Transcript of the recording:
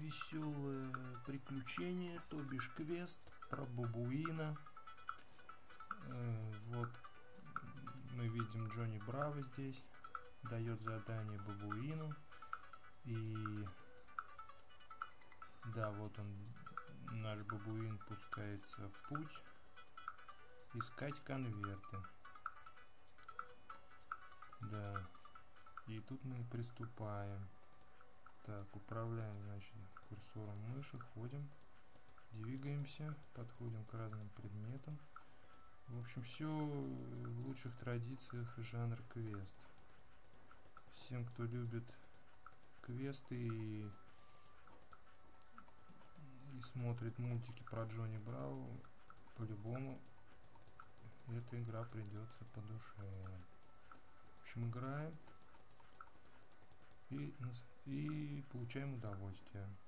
веселое приключение, то бишь квест про бабуина. Вот мы видим Джонни Браво здесь, дает задание бабуину. И да, вот он, наш бабуин, пускается в путь искать конверты. Да, и тут мы приступаем. Так, управляем, значит, курсором мыши, ходим, двигаемся, подходим к разным предметам. В общем, все в лучших традициях жанр квест. Всем, кто любит квесты и смотрит мультики про Джонни Браво, по-любому эта игра придется по душе. В общем, играем и получаем удовольствие.